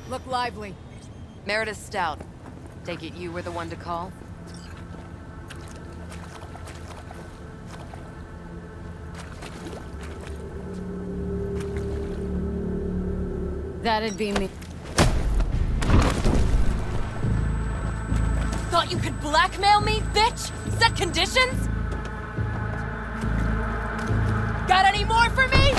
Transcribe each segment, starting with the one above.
Look lively. Meredith Stout. Take it you were the one to call? That'd be me. Thought you could blackmail me, bitch? Set conditions? Got any more for me?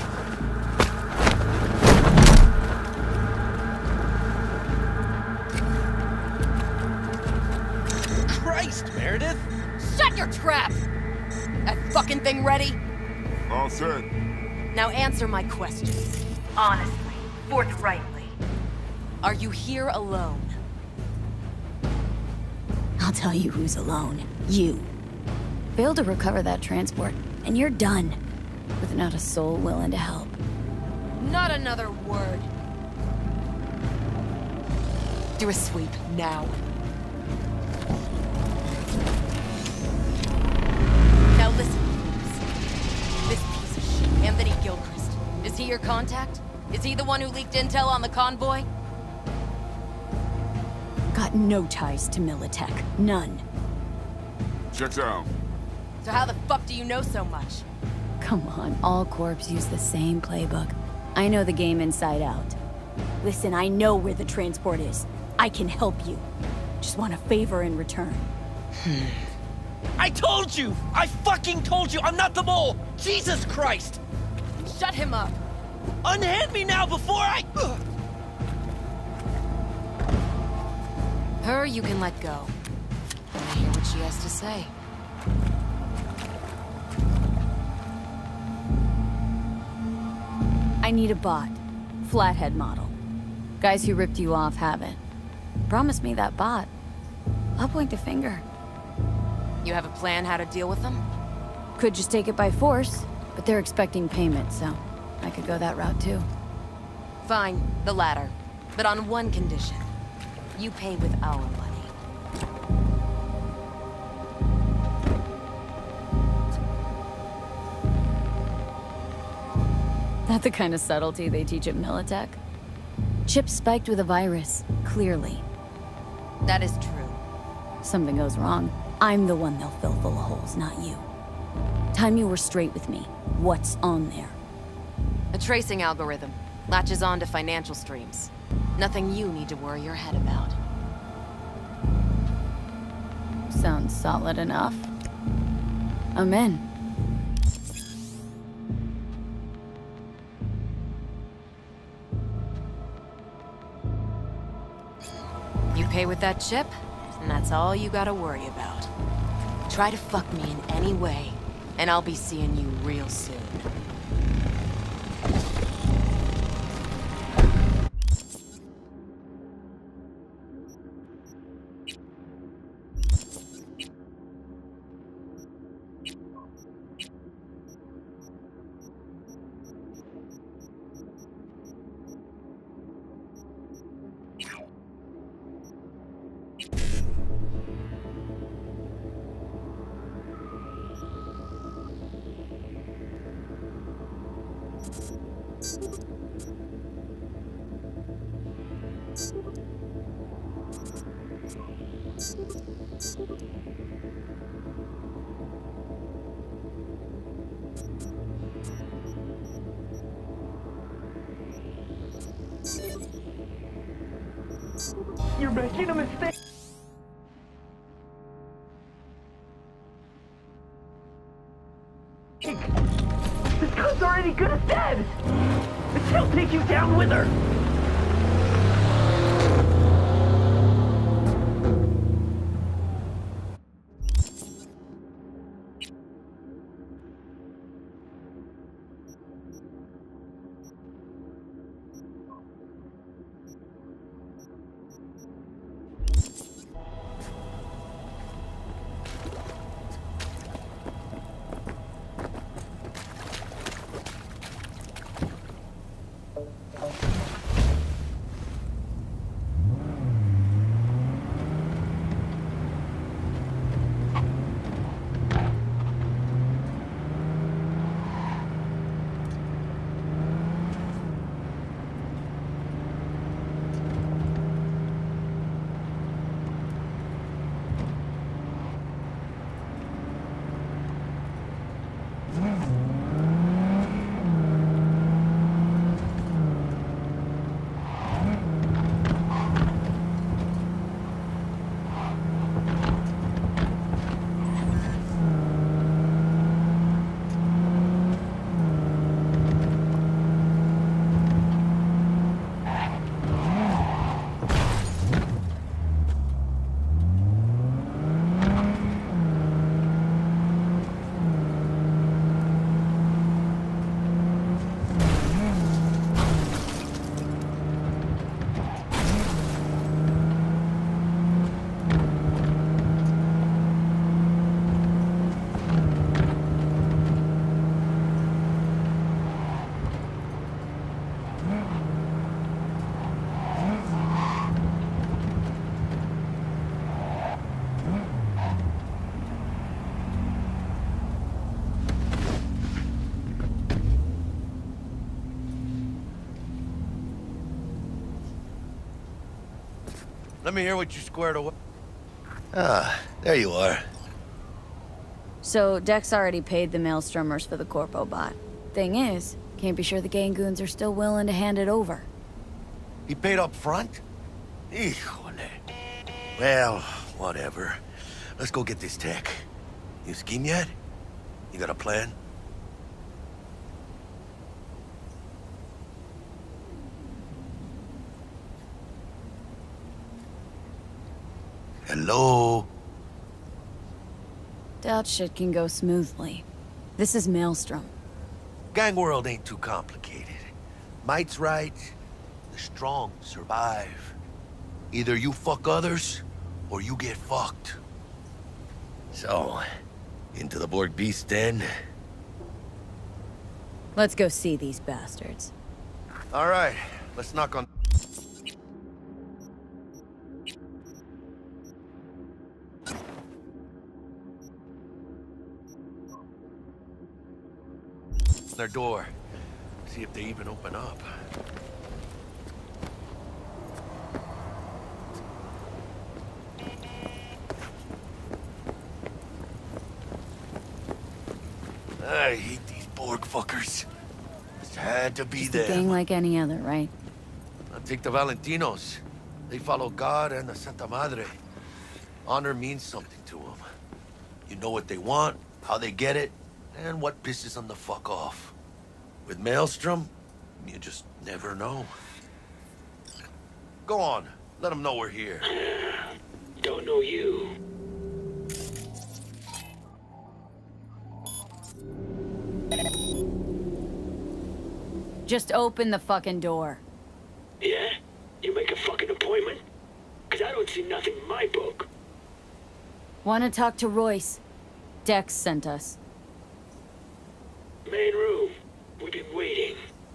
Christ, Meredith! Shut your trap! That fucking thing ready? All set. Now answer my questions. Honestly, forthrightly. Are you here alone? I'll tell you who's alone. You. Failed to recover that transport, and you're done. With not a soul willing to help. Not another word. Do a sweep, now. Now listen, please. This piece of shit, Anthony Gilchrist. Is he your contact? Is he the one who leaked intel on the convoy? Got no ties to Militech. None. Checks out. So how the fuck do you know so much? Come on, all corps use the same playbook. I know the game inside out. Listen, I know where the transport is. I can help you. Just want a favor in return. I told you! I fucking told you! I'm not the mole! Jesus Christ! Shut him up! Unhand me now before I... Her you can let go. I hear what she has to say. I need a bot. Flathead model. Guys who ripped you off haven't. Promise me that bot. I'll point the finger. You have a plan how to deal with them? Could just take it by force, but they're expecting payment, so I could go that route too. Fine, the latter. But on one condition. You pay with our money. Not the kind of subtlety they teach at Militech. Chip spiked with a virus, clearly. That is true. Something goes wrong, I'm the one they'll fill full of holes, not you. Time you were straight with me. What's on there? A tracing algorithm. Latches on to financial streams. Nothing you need to worry your head about. Sounds solid enough. I'm in. You pay with that chip, and that's all you gotta worry about. Try to fuck me in any way, and I'll be seeing you real soon. You're making a mistake. This gun's already good as dead. She'll take you down with her. Let me hear what you squared away. Ah, there you are. So, Dex already paid the Maelstromers for the Corpo bot. Thing is, can't be sure the Gangoons are still willing to hand it over. He paid up front? Híjole. Well, whatever. Let's go get this tech. You scheme yet? You got a plan? Hello? Doubt shit can go smoothly. This is Maelstrom. Gang world ain't too complicated. Might's right. The strong survive. Either you fuck others, or you get fucked. So, into the Borg Beast Den? Let's go see these bastards. All right, let's knock on... their door. See if they even open up. I hate these Borg fuckers. This had to be Just them. a gang like any other, right? I'll take the Valentinos. They follow God and the Santa Madre. Honor means something to them. You know what they want, how they get it, and what pisses them the fuck off. With Maelstrom, you just never know. Go on, let them know we're here. Don't know you. Just open the fucking door. Yeah? You make a fucking appointment? Cause I don't see nothing in my book. Wanna talk to Royce? Dex sent us. Main room. We've been waiting.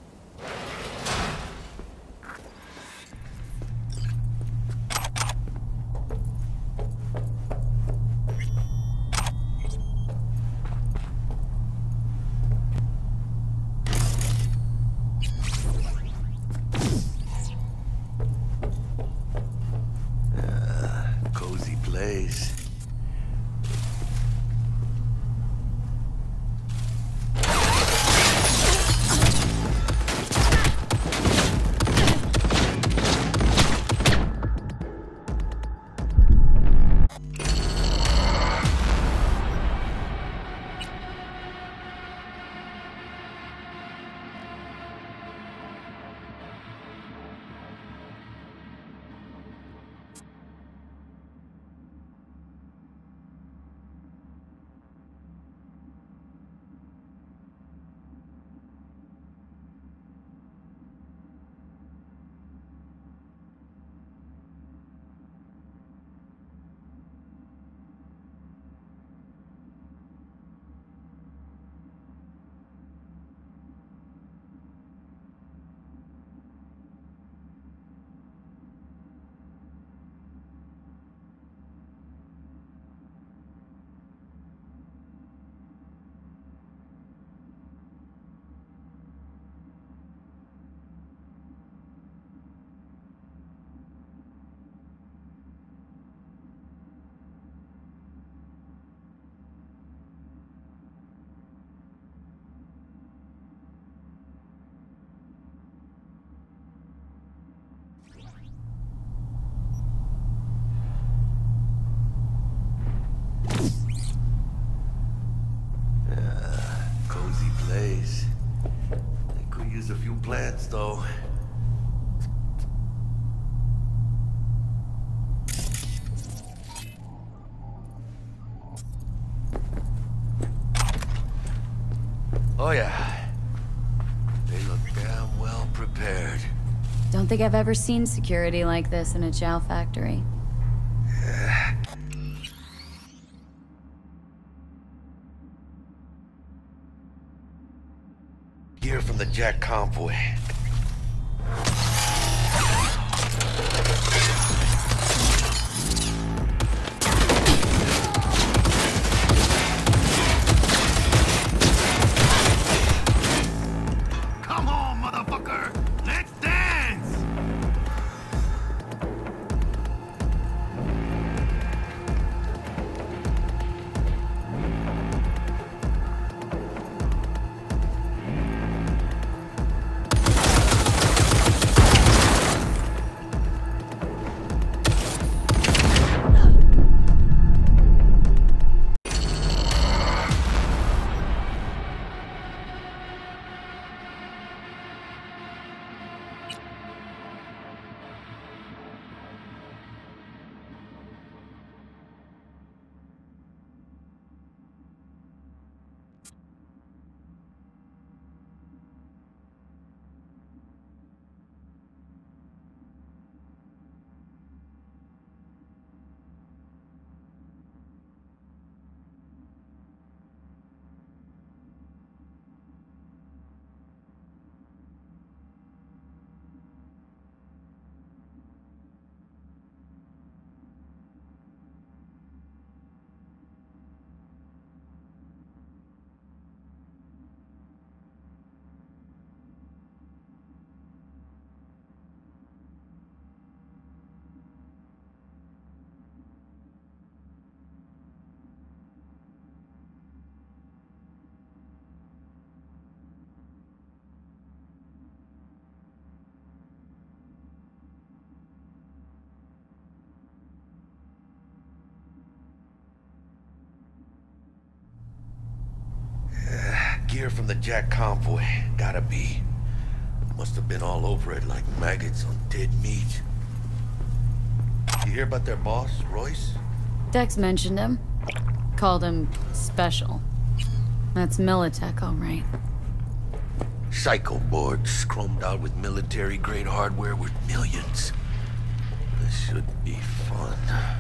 Cozy place. Cozy place. They could use a few plants, though. Oh yeah. They look damn well prepared. Don't think I've ever seen security like this in a chow factory. Gear from the Jack convoy. Come on, motherfucker! Let's dance! Gear from the Jack convoy. Gotta be. Must have been all over it like maggots on dead meat. You hear about their boss, Royce? Dex mentioned him. Called him special. That's Militech, all right. Psycho boards chromed out with military-grade hardware worth millions. This should be fun.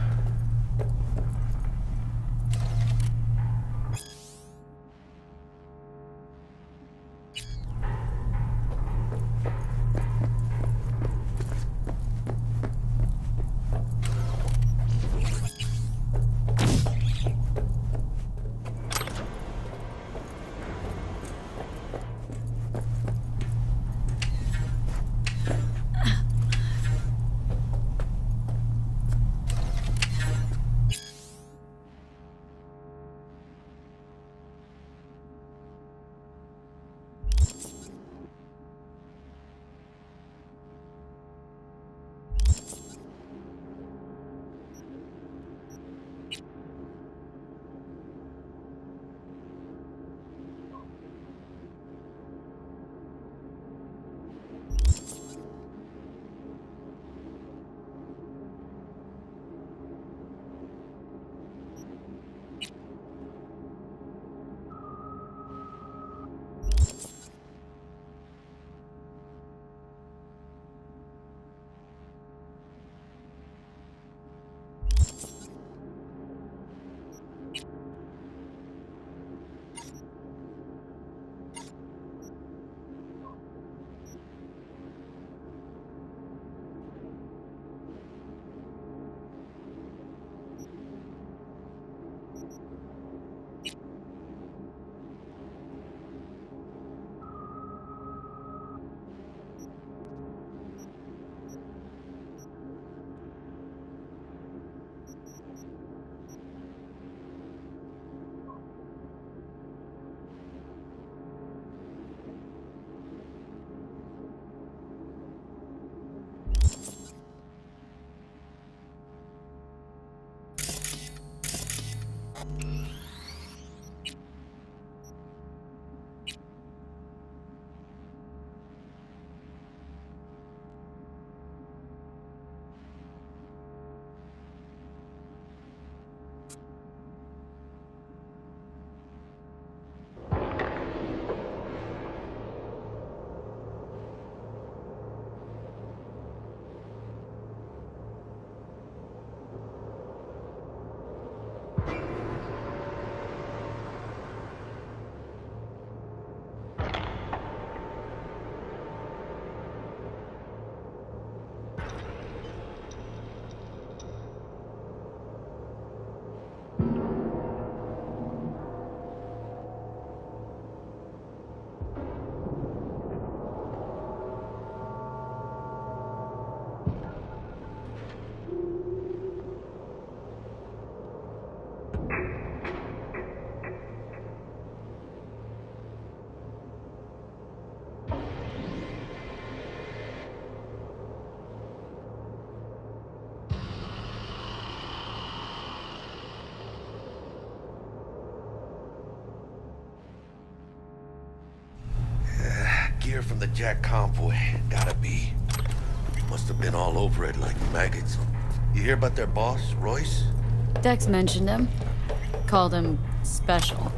Gear from the Jack convoy. Gotta be. Must have been all over it like maggots. You hear about their boss, Royce? Dex mentioned him. Called him special.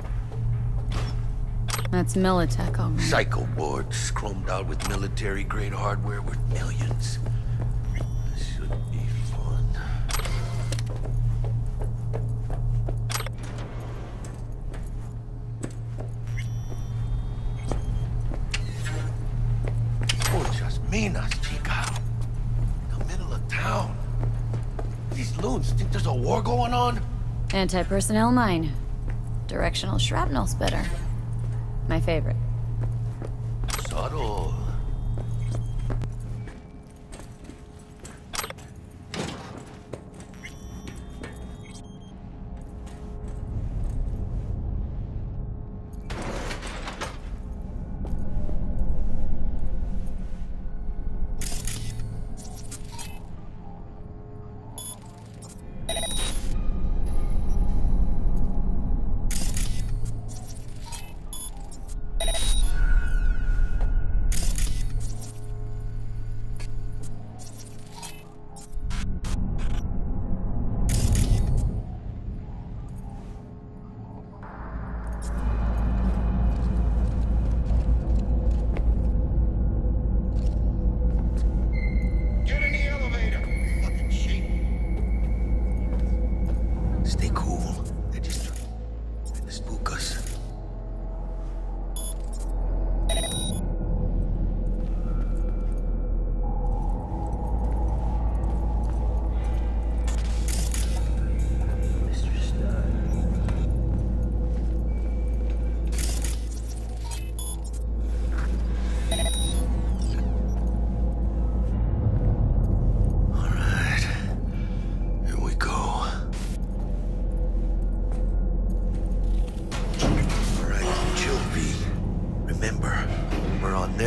That's Militech, all right. Psycho boards chromed out with military-grade hardware worth millions. This should be fun. Muchas minas, chica. In the middle of town. These loons think there's a war going on? Anti-personnel mine. Directional shrapnel spitter. My favorite. Subtle.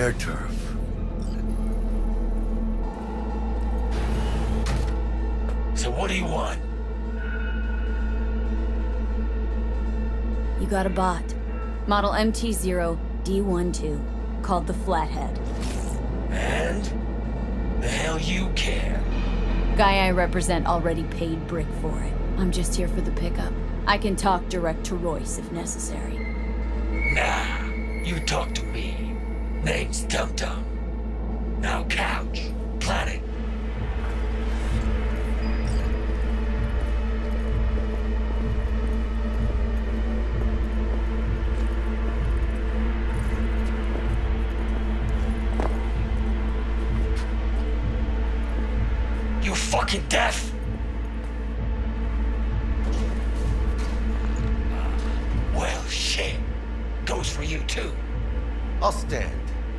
their turf. So what do you want? You got a bot. Model MT-0 D12, called the Flathead. And? The hell you care? Guy I represent already paid Brick for it. I'm just here for the pickup. I can talk direct to Royce if necessary. Nah, you talk to me. Name's Dum Dum. Now couch, planet. You fucking deaf? Well, shit. Goes for you too. I'll stand.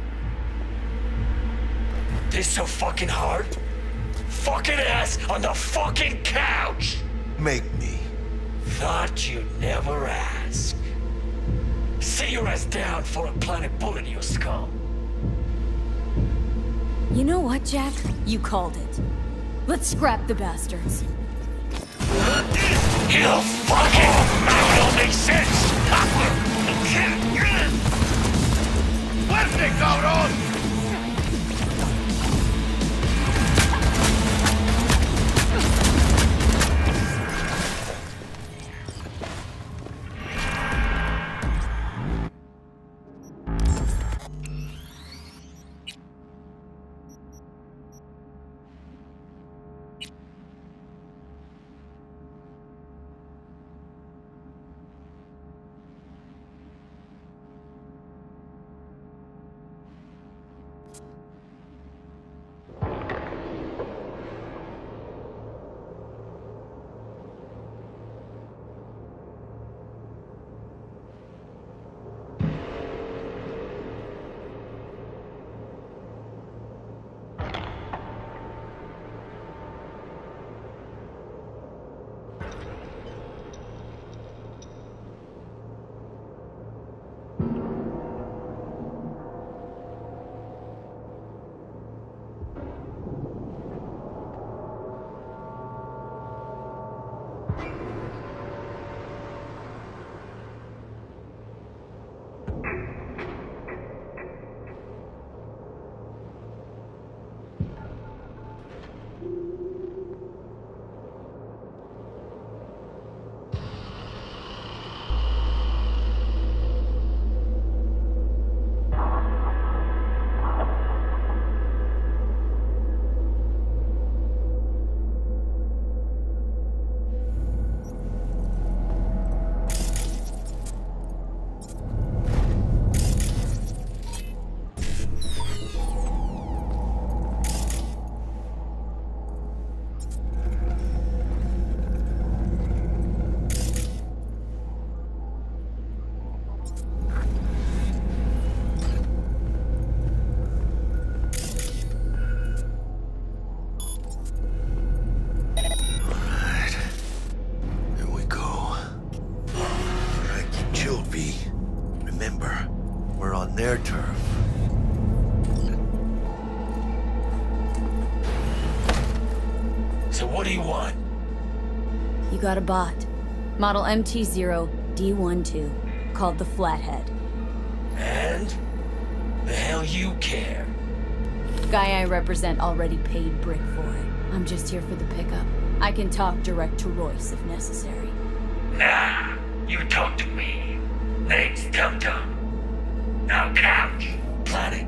This so fucking hard? Fucking ass on the fucking couch! Make me. Thought you'd never ask. Sit your ass down for a planet bullet in your skull. You know what, Jack? You called it. Let's scrap the bastards. You fucking don't make sense! Fuerte, cabrón! Their turf. So what do you want? You got a bot. Model MT-0 D12, called the Flathead. And? The hell you care? Guy I represent already paid Brick for it. I'm just here for the pickup. I can talk direct to Royce if necessary. Nah, you talk to me. Name's Dum Dum. Now couch, planet.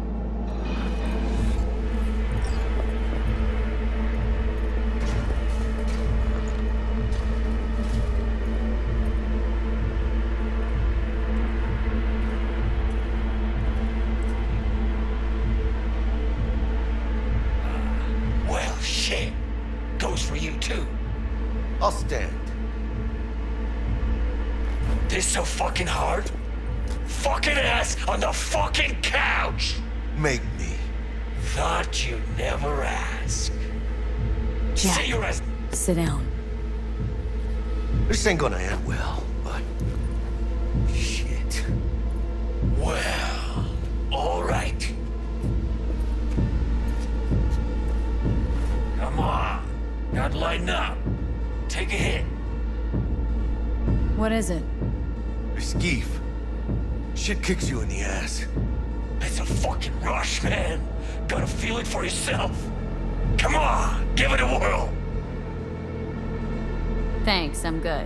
Well, shit. Goes for you too. I'll stand. This so fucking hard? Fucking ass on the fucking couch! Make me. Thought you'd never ask. Jack, Sit your ass. sit down. This ain't gonna end well, but... shit. Well, alright. Now lighten up. Take a hit. What is it? Skeef. Shit kicks you in the ass. It's a fucking rush, man. Gotta feel it for yourself. Come on, give it a whirl. Thanks, I'm good.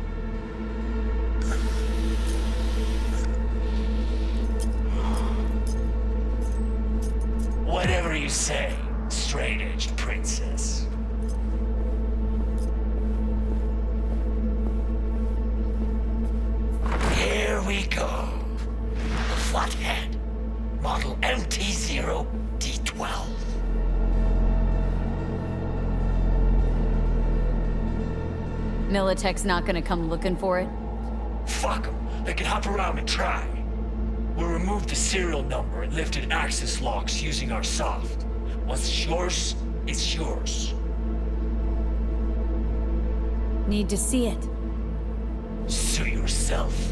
Whatever you say, straight-edged princess. Here we go. The Flathead. Model MT-0D12. Militech's not gonna come looking for it? Fuck them. They can hop around and try. We'll remove the serial number and lifted access locks using our soft. What's yours is yours. Need to see it. Sue yourself.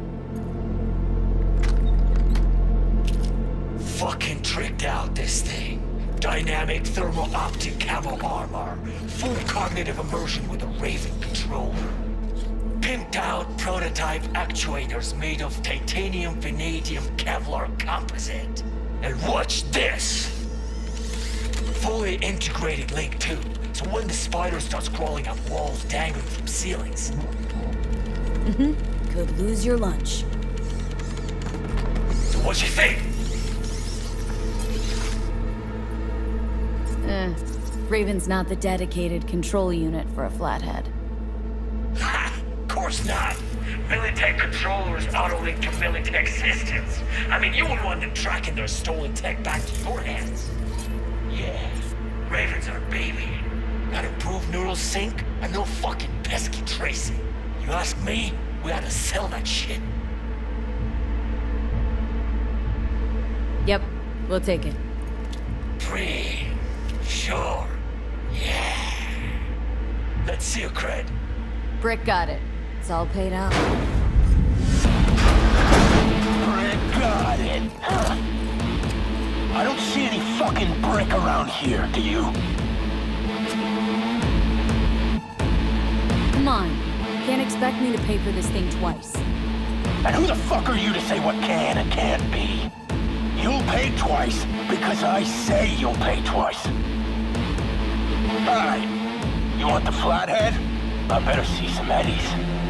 Fucking tricked out, this thing. Dynamic thermal optic camo armor. Full cognitive immersion with a Raven controller. Pimped out prototype actuators made of titanium vanadium Kevlar composite. And watch this! Fully integrated Link 2, so when the spider starts crawling up walls dangling from ceilings. Could lose your lunch. So what you think? Raven's not the dedicated control unit for a Flathead. Ha! Of course not. Militech controllers auto-link to Militech systems. I mean, you would want them tracking their stolen tech back to your hands. Yeah, Raven's our baby. Got improved neural sync and no fucking pesky tracing. You ask me, we ought to sell that shit. Yep, we'll take it. Free. Sure. Yeah. Let's see your cred. Brick got it. It's all paid out. Brick got it. Huh. I don't see any fucking brick around here, do you? Come on. Can't expect me to pay for this thing twice. And who the fuck are you to say what can and can't be? You'll pay twice because I say you'll pay twice. Alright. You want the Flathead? I better see some eddies.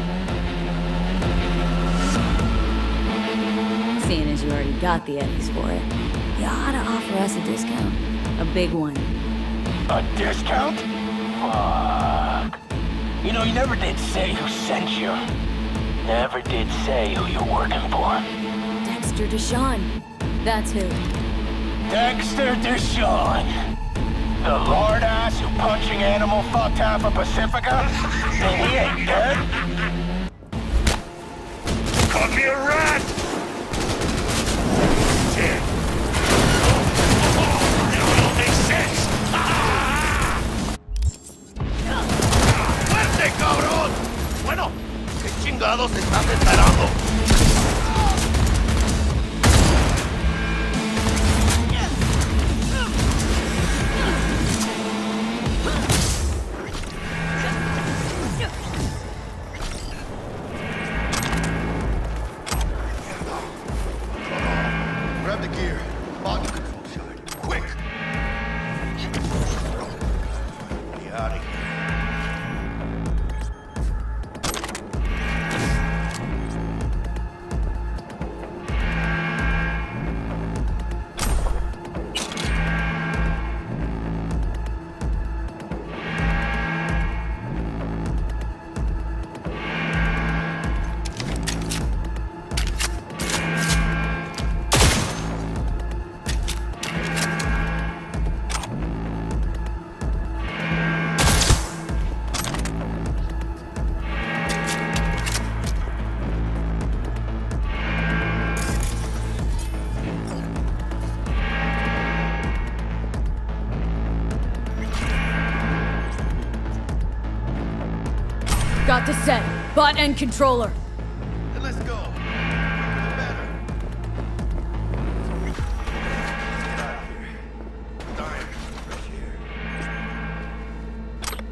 Seeing as you already got the eddies for it, you ought to offer us a discount. A big one. A discount? Fuck. You know, you never did say who sent you. Never did say who you're working for. Dexter Deshawn. That's who. Dexter Deshawn. The lord ass who punching animal fucked half of Pacifica? And he ain't dead? Call me a rat! Dead. That all makes sense! ¡Fuerte, cabrón! Bueno, ¿qué chingados estás esperando? Grab the gear. Body control side. Quick! Get out of here. Got the set. Bot and controller. Then let's go. Quicker the better. Get out of here. Dying. Fresh air.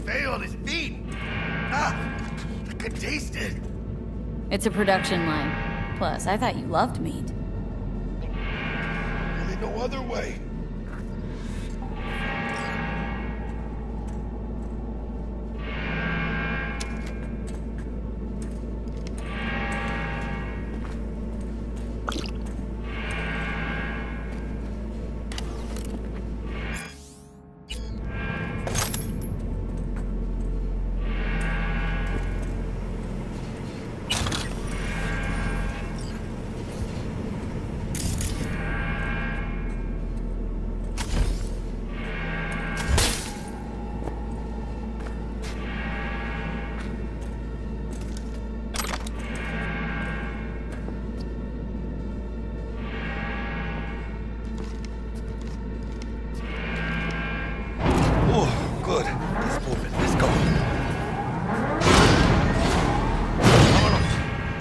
buffet on his feet. Ah, I could taste it. It's a production line. Plus, I thought you loved meat. Really no other way. Good. Let's move it. Let's go. Vámonos.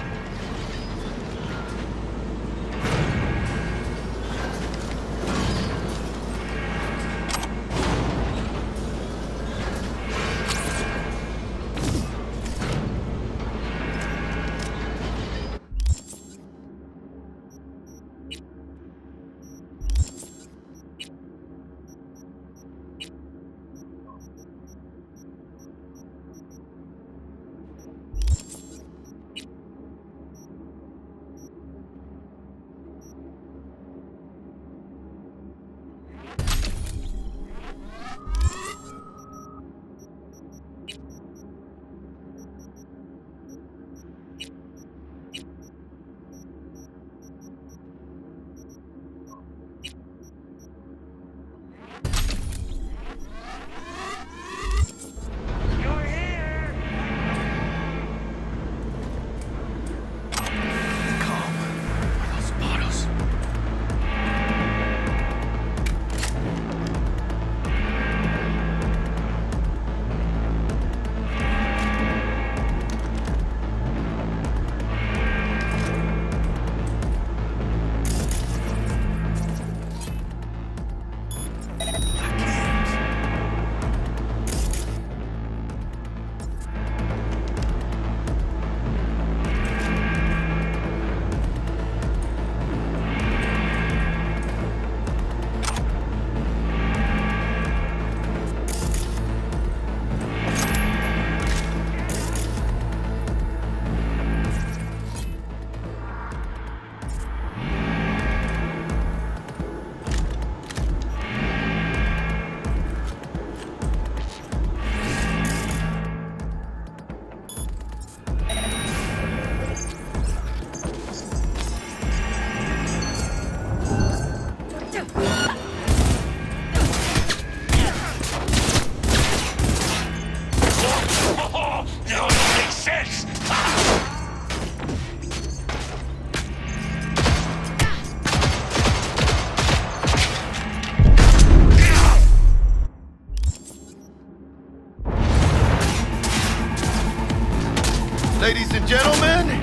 Ladies and gentlemen,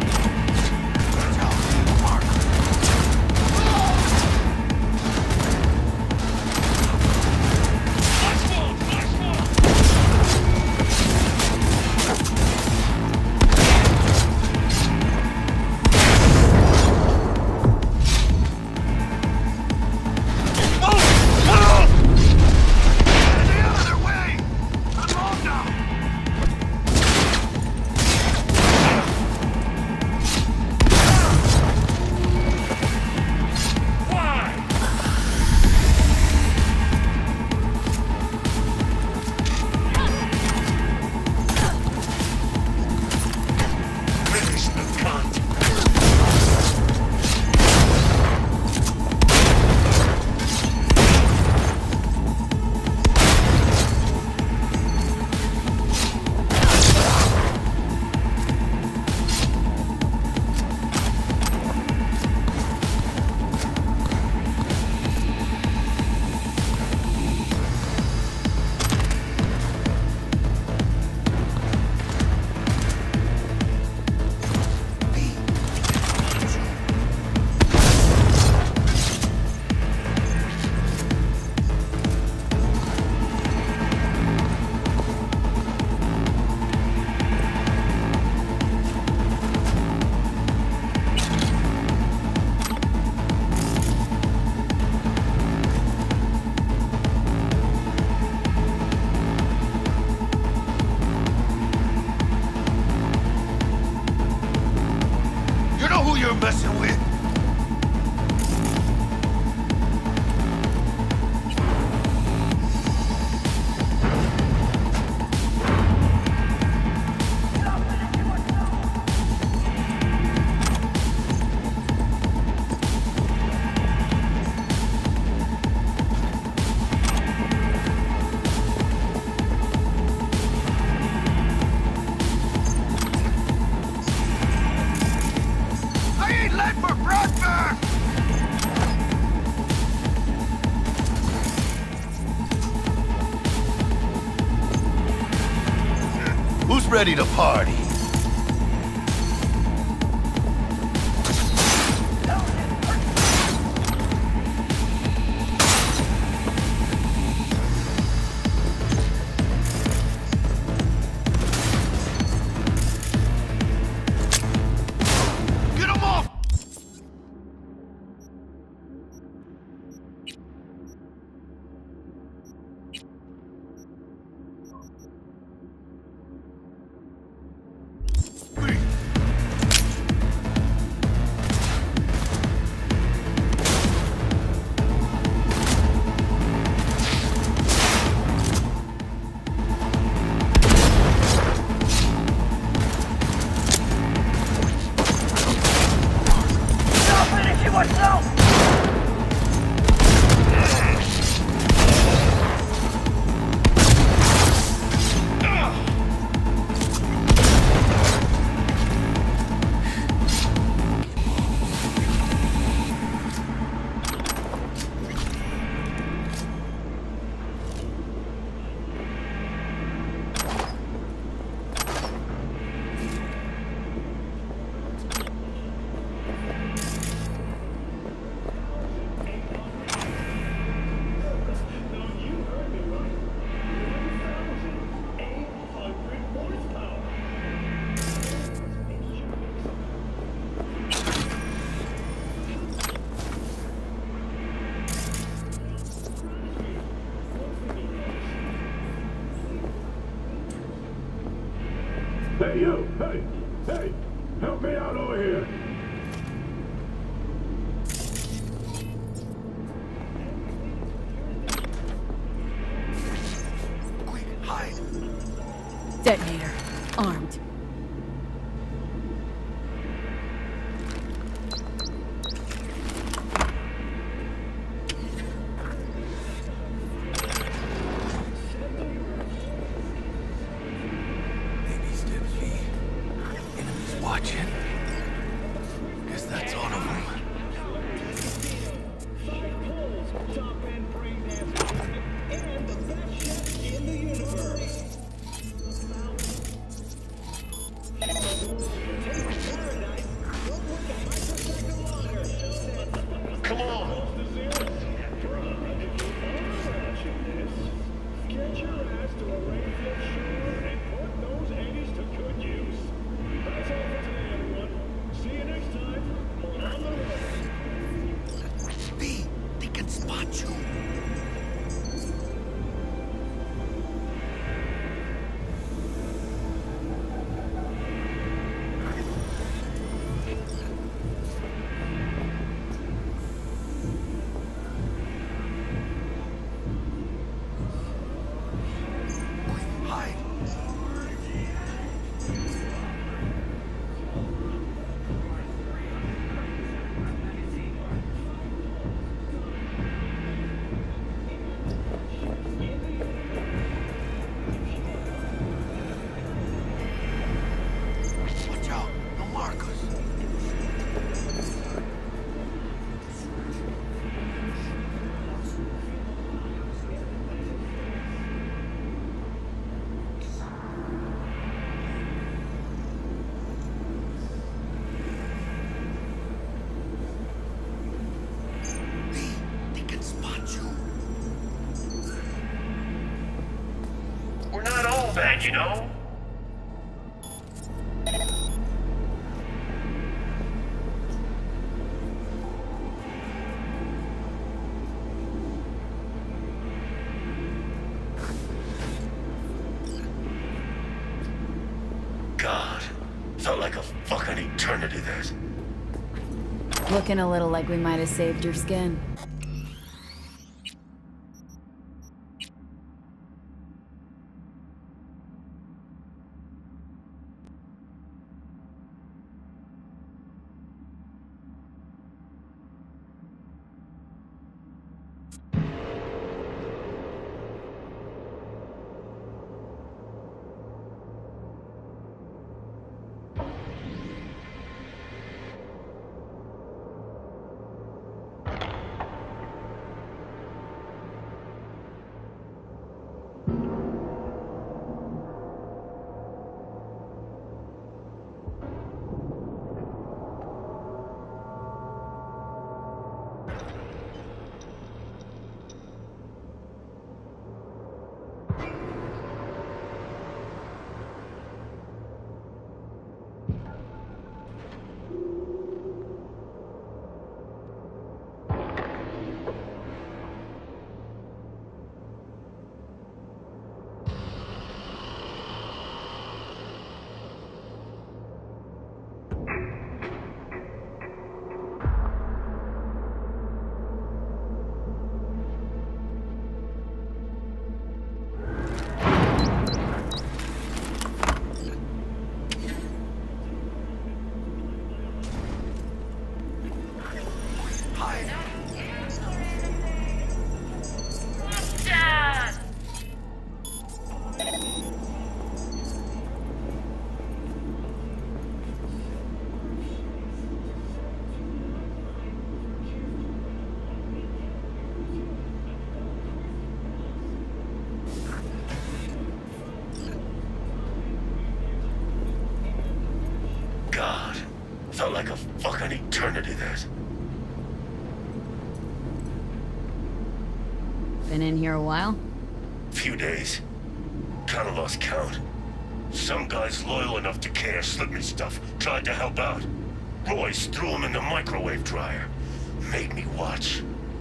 ready to party. Hey, you! Hey! Hey! Help me out over here! Quick, hide! Detonator. Armed. Watching. Guess that's all of them. Come on! Get your ass to a rainflood shore and put those eddies to good use. That's all for today, everyone. See you next time on The Road. V, they can spot you. Hide. Watch out, no Marcus. They can spot you. We're not all bad, you know? God, felt like a fucking eternity there. Looking a little like we might have saved your skin. that. Been in here a while? Few days. Kinda lost count. Some guys loyal enough to care slipped me stuff, tried to help out. Royce threw him in the microwave dryer. Made me watch.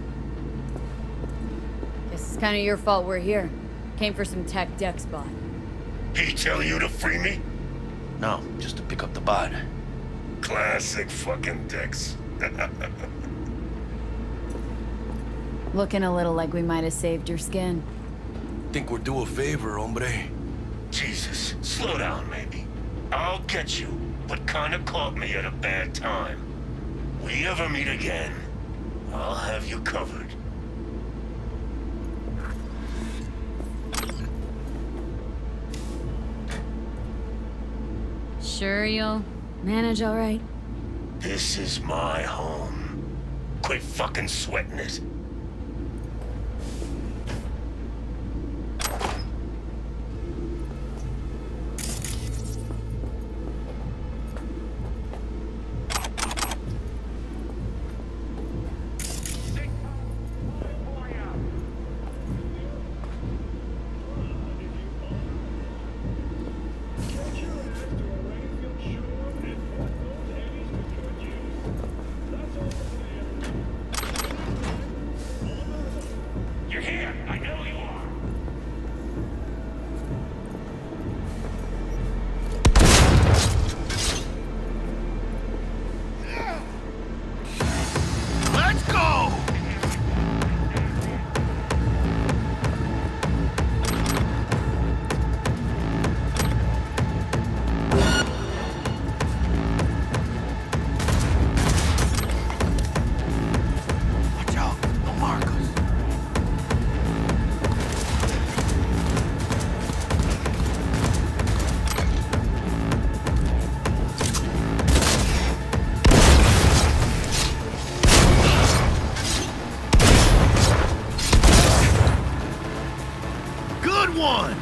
Guess it's kind of your fault we're here. Came for some tech deck spot. He tell you to free me? No, just to pick up the bot. Classic fucking Dex. Looking a little like we might have saved your skin. Think we're due a favor, hombre. Jesus, slow down, maybe. I'll get you, but kinda caught me at a bad time. We ever meet again, I'll have you covered. Sure you'll manage all right? This is my home. Quit fucking sweating it. You're here. I know you are. Let's go! Watch out, don't mark us. Good one!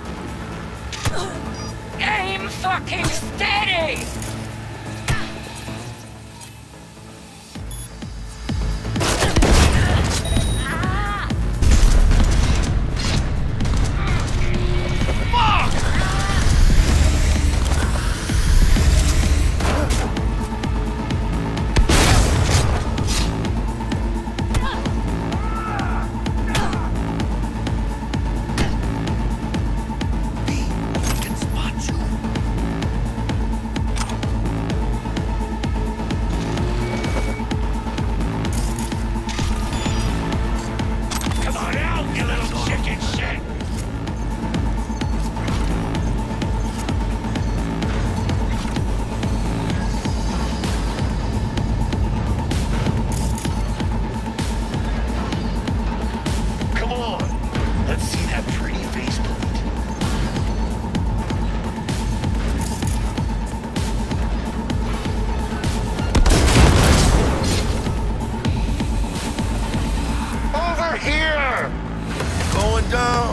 Aim fucking steady! We can spot you. Come on out, you little chicken shit! Come on, let's see that pretty faceplate. Over here! Going down.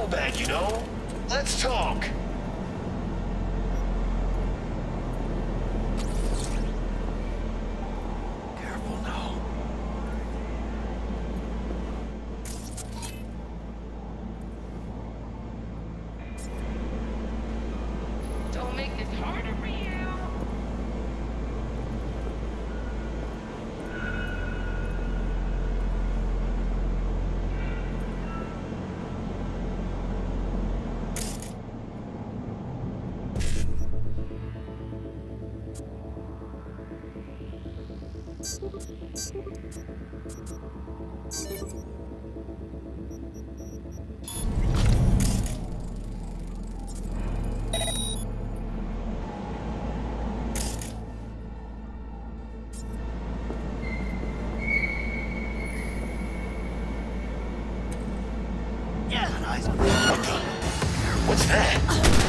so bad, you know? Let's talk. Careful now. Don't make this harder for you. What's that?